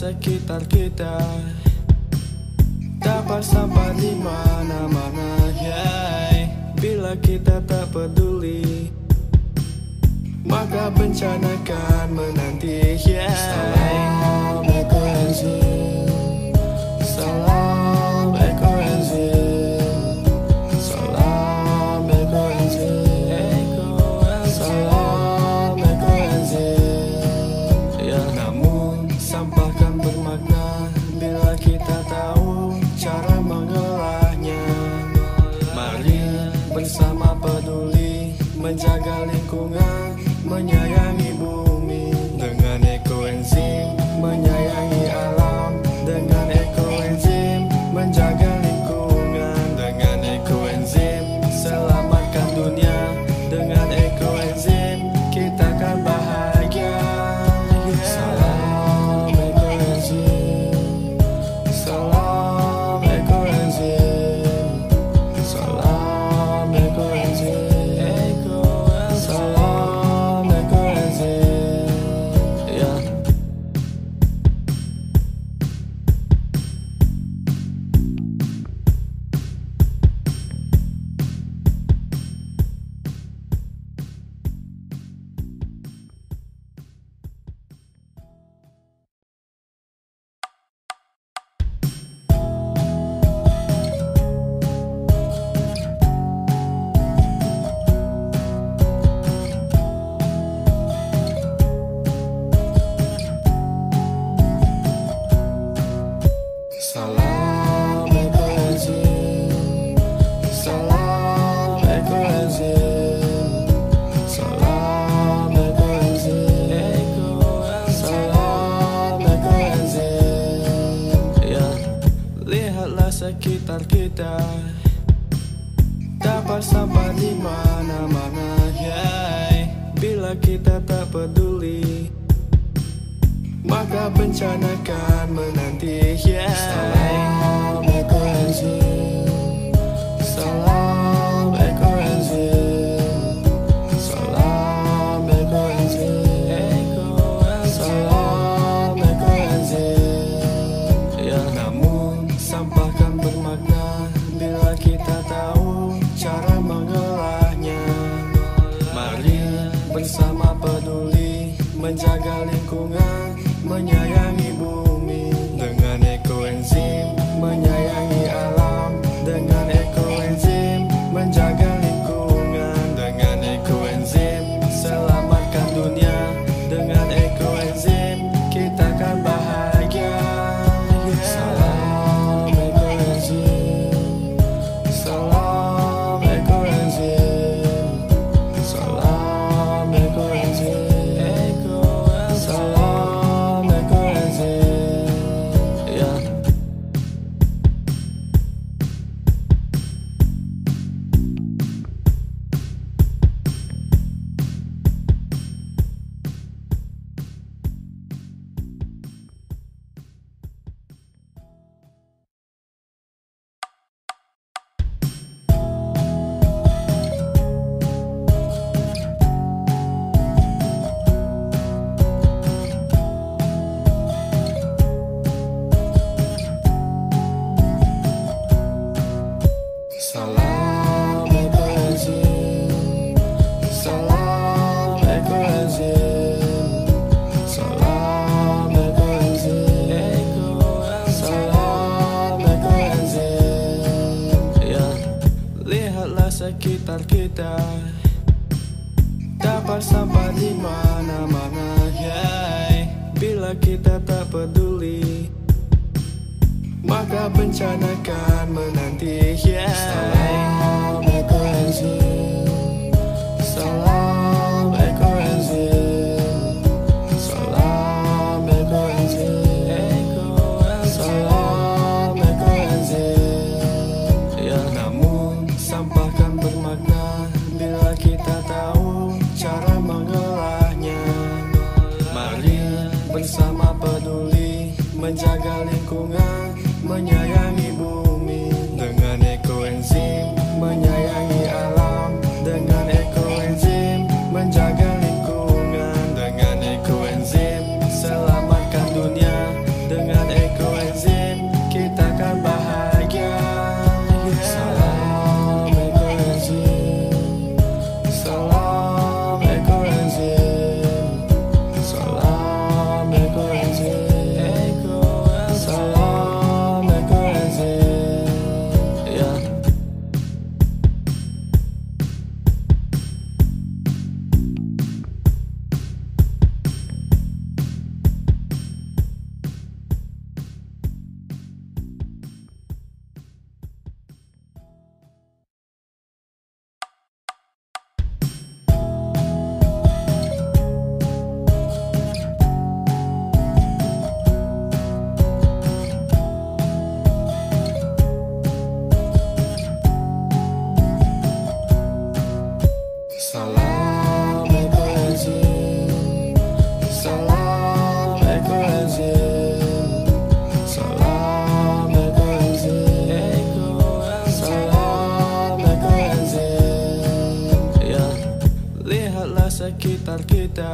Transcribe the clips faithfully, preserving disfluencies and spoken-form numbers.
sekitar kita, dapat sampah di mana-mana, yeah. Bila kita tak peduli, maka bencana kan menanti, yeah. Salam ekoenzim, salam ekoenzim, salam ekoenzim, salam ekoenzim, ya. Namun sampah kan bermakna bila kita tahu cara mengolahnya. Mari bersama peduli menjaga lingkungan, menyayangi bumi dengan ekoenzim, menyayangi alam dengan ekoenzim, menjaga lingkungan dengan ekoenzim, selamatkan dunia dengan ekoenzim, kita kan bahagia, yeah. Salam ekoenzim, salam ekoenzim, salam ekoenzim, salam ekoenzim, ya. Salam ekoenzim, salam ekoenzim, salam ekoenzim, salam ekoenzim, ya. Lihatlah sekitar kita, dapat sampah di mana-mana, yeah. Bila kita tak peduli, maka bencana kan menanti, yeah. Salam ekoenzim, salam ekoenzim, salam ekoenzim, salam ekoenzim, ya. Namun sampah kan bermakna bila kita tahu cara mengolahnya. Mari bersama peduli menjaga lingkungan, menyayangi bumi dengan ekoenzim, menyayangi alam dengan ekoenzim, menjaga lingkungan dengan ekoenzim, selamatkan dunia dengan ekoenzim, kita kan bahagia, yeah. Salam ekoenzim, salam ekoenzim, salam ekoenzim, salam ekoenzim, ya. Salam ekoenzim, salam ekoenzim, salam ekoenzim, salam ekoenzim, ya. Lihatlah sekitar kita, dapat sampah di mana-mana, yeah. Bila kita tak peduli, maka bencana kan menanti, yeah. Salam ekoenzim, salam ekoenzim, salam ekoenzim, salam ekoenzim, ya. Namun sampah kan bermakna bila kita tahu cara mengolahnya. Mari bersama peduli menjaga lingkungan, menyayangi bumi dengan ekoenzim, menyayangi alam dengan ekoenzim, menjaga lingkungan dengan ekoenzim, selamatkan dunia dengan kita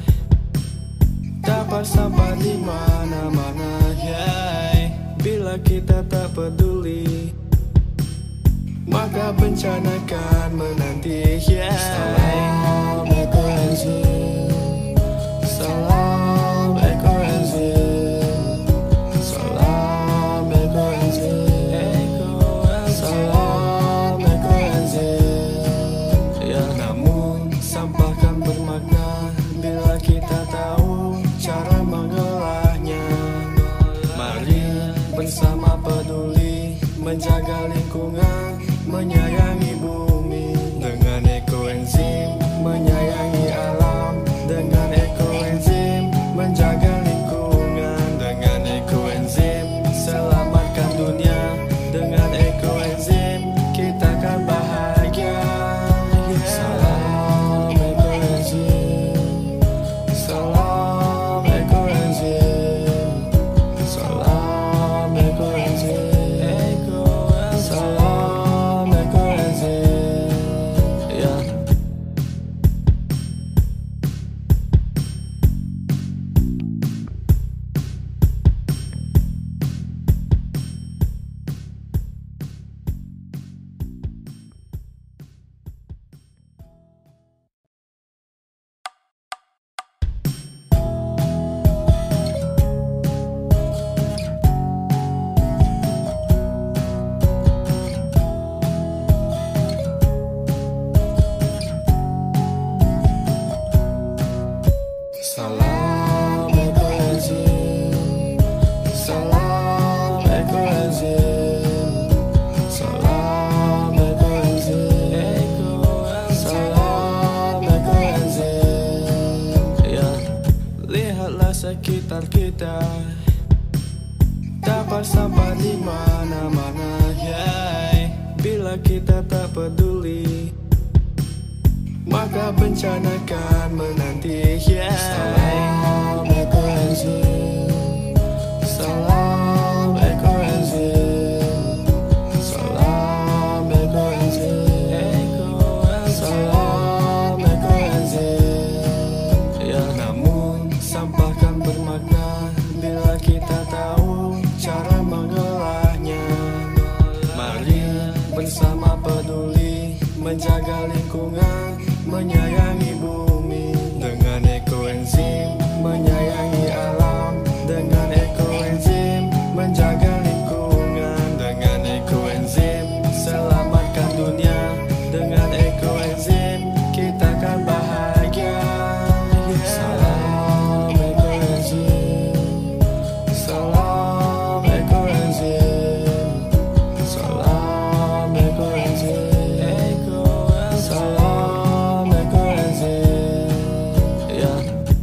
dapat sampah di mana-mana, yeah. Bila kita tak peduli, maka bencana kan menanti, yeah. Salam ekoenzim, salam ekoenzim, salam ekoenzim, salam ekoenzim, ya. Namun sampah kan bermakna bila kita tahu cara mengolahnya. Mari bersama peduli menjaga lingkungan, menyayangi bumi dengan ekoenzim, menyayangi alam dengan ekoenzim, menjaga lingkungan dengan ekoenzim, selamatkan dunia dengan ekoenzim, kita kan bahagia, yeah. Salam ekoenzim, salam ekoenzim, salam ekoenzim, salam ekoenzim, ya. Salam ekoenzim, salam ekoenzim, salam ekoenzim, salam ekoenzim, ya. Lihatlah sekitar kita dapat sampah di mana-mana, yeah. Bila kita tak peduli, maka bencana kan menanti, yeah. Salam ekoenzim, salam ekoenzim, salam ekoenzim, salam ekoenzim, ya. Namun sampah kan bermakna bila kita tahu cara mengolahnya. Mari bersama peduli menjaga lingkungan, menyayangi bumi dengan ekoenzim, menyayangi alam dengan ekoenzim, menjaga lingkungan dengan ekoenzim, selamatkan dunia dengan ekoenzim, kita kan bahagia, yeah. Salam ekoenzim, salam ekoenzim, salam ekoenzim, salam ekoenzim, ya.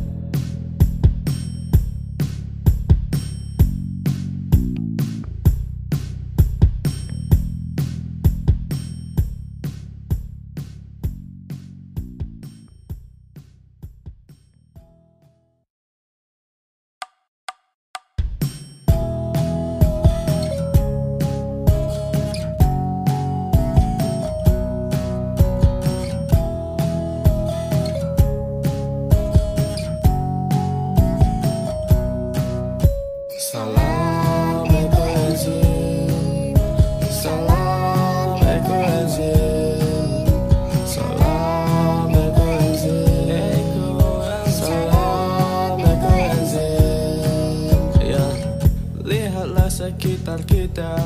Salam ekoenzim, salam ekoenzim, salam ekoenzim, salam ekoenzim, ya. Lihatlah sekitar kita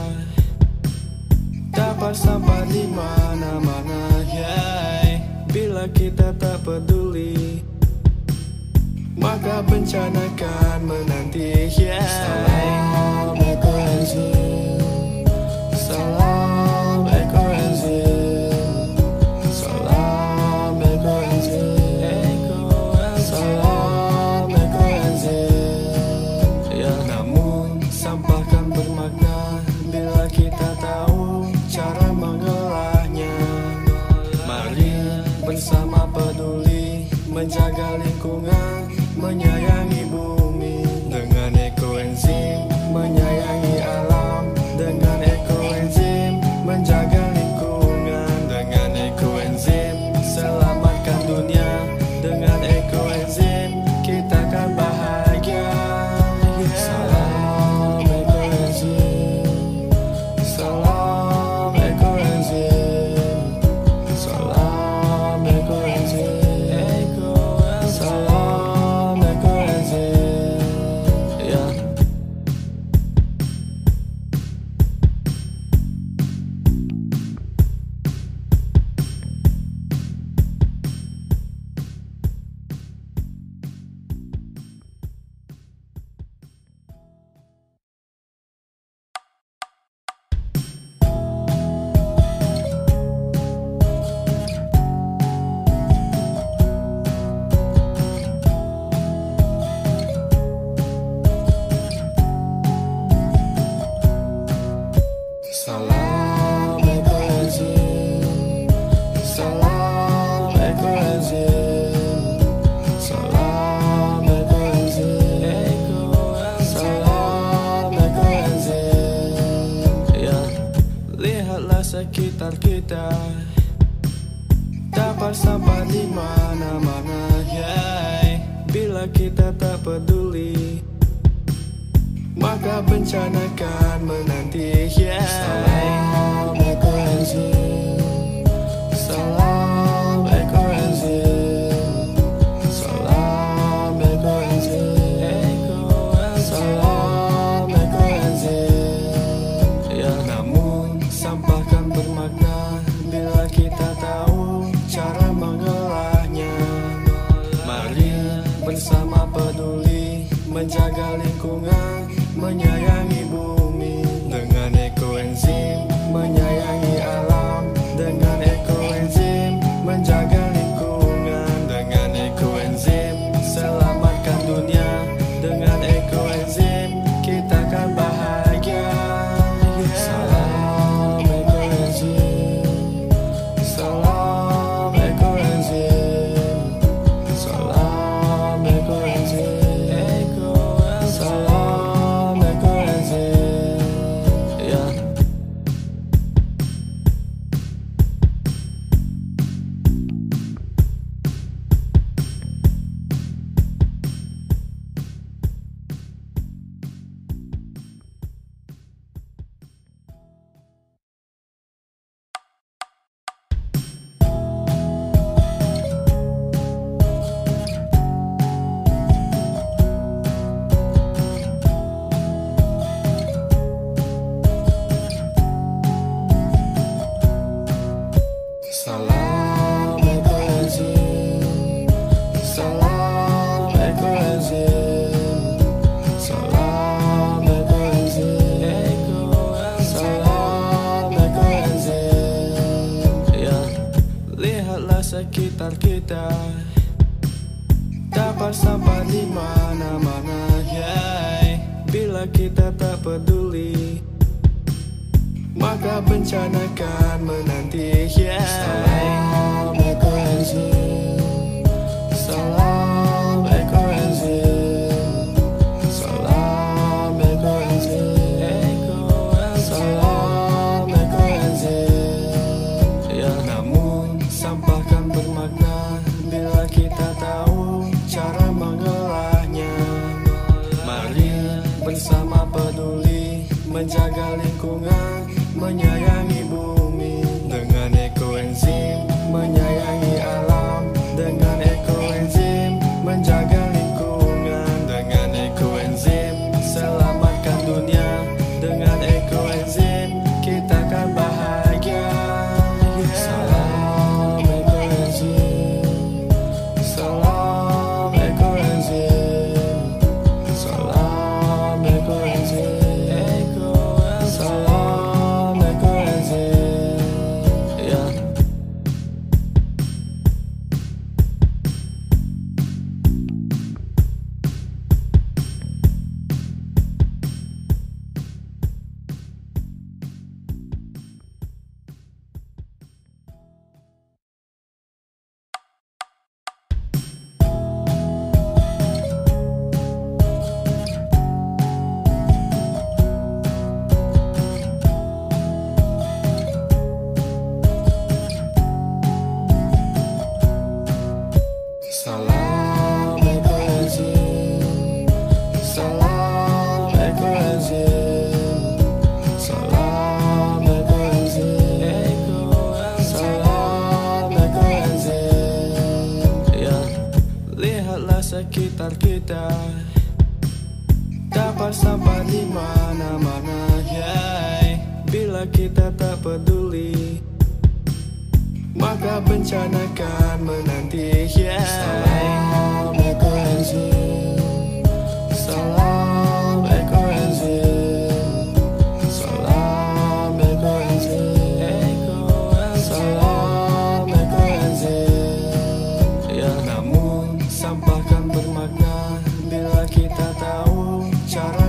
dapat sampah di mana-mana, yeah. Bila kita tak peduli, maka bencana kan menanti, yeah. Salam ekoenzim, salam ekoenzim, salam ekoenzim, salam ekoenzim, ya. Namun sampah kan bermakna bila kita tahu cara mengolahnya. Mari bersama peduli menjaga lingkungan, menyayangi bumi dengan ekoenzim, menyayangi alam dengan ekoenzim, menjaga lingkungan dengan ekoenzim, selamatkan dunia dengan ekoenzim. sekitar kita. Dapat sampah di mana-mana, yeah. Bila kita tak peduli, maka bencana kan menanti, yeah. Salam ekoenzim, salam ekoenzim, salam ekoenzim, salam ekoenzim, ya. Namun sampah kan bermakna bila kita tahu cara mengolahnya. Mari bersama peduli menjaga lingkungan, menyayangi bumi. Dengan ekoenzim menyayangi alam, dengan ekoenzim menjaga lingkungan, dengan ekoenzim selamatkan dunia, dengan ekoenzim kita kan bahagia, yeah. Salam ekoenzim, salam ekoenzim, salam ekoenzim, salam ekoenzim, yeah. Salam ekoenzim, salam ekoenzim, salam ekoenzim, salam ekoenzim, ya. Lihatlah sekitar kita, dapat sampah di mana-mana, yeah. Bila kita tak peduli, maka bencana kan menanti, yeah. Salam ekoenzim, salam ekoenzim, salam ekoenzim, salam ekoenzim, ya. Namun sampah kan bermakna bila kita tahu cara mengolahnya. Mari bersama peduli menjaga lingkungan, menyayangi bumi. Dengan ekoenzim menyayangi alam, dengan ekoenzim menjaga lingkungan, dengan ekoenzim selamatkan dunia, dengan ekoenzim kita kan bahagia, yeah. Salam ekoenzim, salam ekoenzim, salam ekoenzim, salam ekoenzim, ya. Salam ekoenzim, salam ekoenzim, salam ekoenzim, salam ekoenzim, ya. Lihatlah sekitar kita, dapat sampah di mana-mana, yeah. Bila kita tak peduli, maka bencana kan menanti, yeah. Salam ekoenzim, salam ekoenzim, salam ekoenzim, salam ekoenzim, ya. Namun sampah kan bermakna bila kita tahu cara